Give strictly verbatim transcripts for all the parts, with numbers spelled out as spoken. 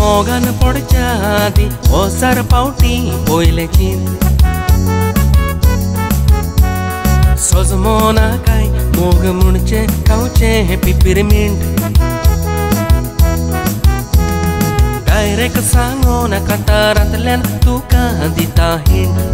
मोगान पडच्या आदी ओसार पावटी पयलेची सोजमोना काय मोग म्हणचे खावचे पिपिरमिंट डायरेक्ट सांगोन कांतारांतल्यान तुका दिता हिंट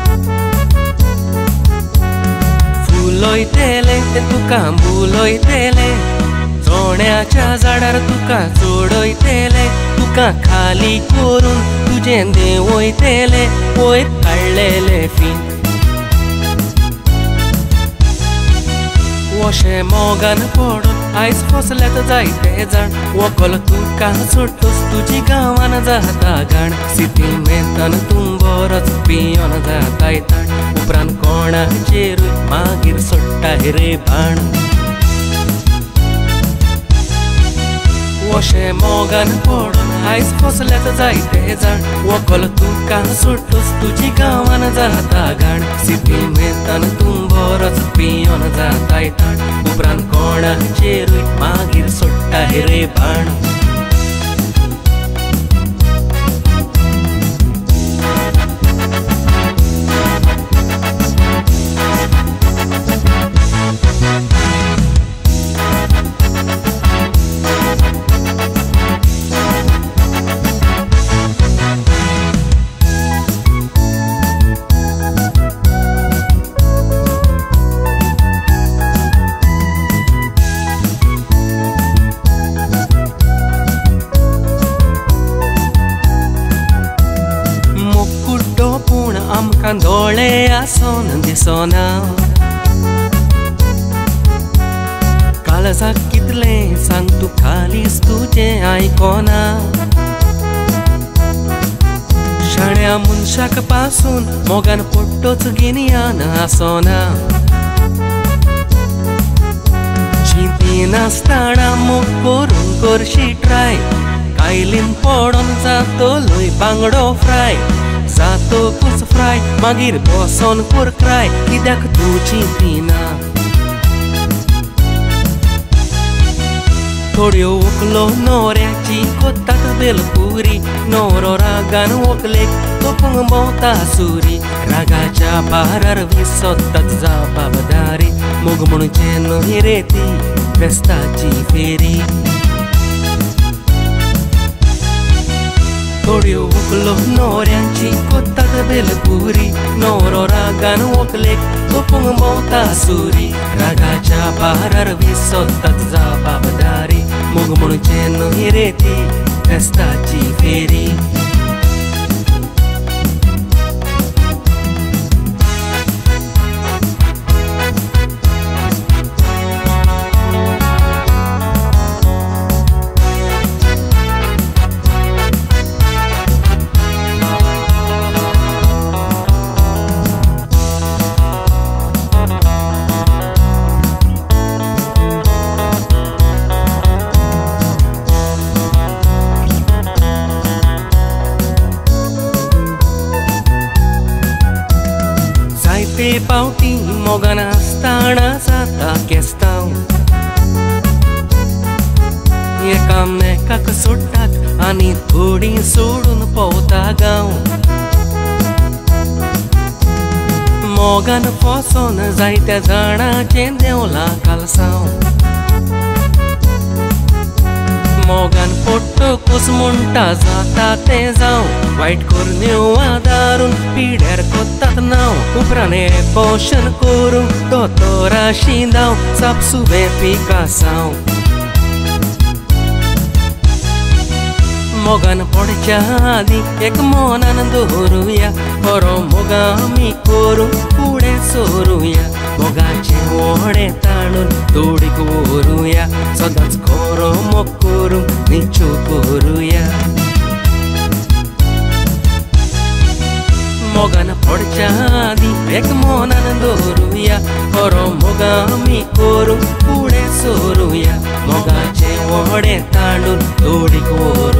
फुलोयतेले ते तुका बुलोयतेले चोण्याच्या झाडार तुका चोडयतेले तुका खाली करून तुझे देवयतेले वयर काडलेले फिन वशे मोगान पडून आयज फसल्यात जायते जाण वकल तुका सोडटोस तुजी गांवान जाता घाण सिटी मेंतान तूं बरोच पियोन जाताय ताण उपरांत कोणाचेरूय मागीर सोडटा रे भाण वशे मोगान पडून आयज फसल्यात जायते जाण वकल तुका सोडटोस तुजी गांवान जाता घाण सिटी मेंतान तूं बरोच पियोन जाताय ताण उपरांत कोणाचेरूय मागीर सोडटा रे भाण आमकां दोळे आसोन दिसोना काळजाक कितलें सांग तूं खालीच तुजें आयकोना शाण्या मनशाक पासून मोगान पडटोच गिन्यान आसोना चिंती नासतना मोग करून करशी ट्राय कायलीन पडोन जातो लोय बांगडो फ्राय जातो कुस फ्राय मागीर बसोन कोर क्राय कित्याक तूं चिंतिना थोड्यो व्हंकलो न्हवऱ्याची कोत्तात बेलपुरी न्हवरो रागान व्हंकलेक तोपूंक भोंवता सुरी रागाच्या पारार विसोत्तात जबाबदारी मोग म्हणचे न्हय रे ती बेस्ताची फेरी थोड्यो व्हंकलो न्हवऱ्यांची कोत्तात बेलपुरी न्हवरो रागान व्हंकलेक तोपूंक भोंवता सुरी रागाच्या पारार विसोत्तात जबाबदारी मोग म्हणचे न्हय रे ती बेस्ताची फेरी ते पावटी मोगान आसतना जाता केस्तांव एकामेकाक सोडटात आनी थोडी सोडून पोवता गांव मोगान फसोन जायत्या जाणांचें देंवलां कालसांव मोगान पडटकूच म्हणटा जाता तें जावं वायट करून आदारून पिड्यार कोत्तात नांव उपरांत हें पोशन करूंक दोतोराशी दाव सापसुबें पिकासांव मोगान पडच्या आदी एक मोनान दवरुया बरो मोगा आमी करूंक फुडें सरुया मोगाचें व्हडें ताणून तोडीक व्हरुया सदांच खरो मोग करूंक निच्चो करुया मोगान पडच्या आदी एक मोनान दवरुया बरो मोगा आमी करूंक फुडें सरुया मोगाचें व्हडें ताणून तोडीक व्हरुया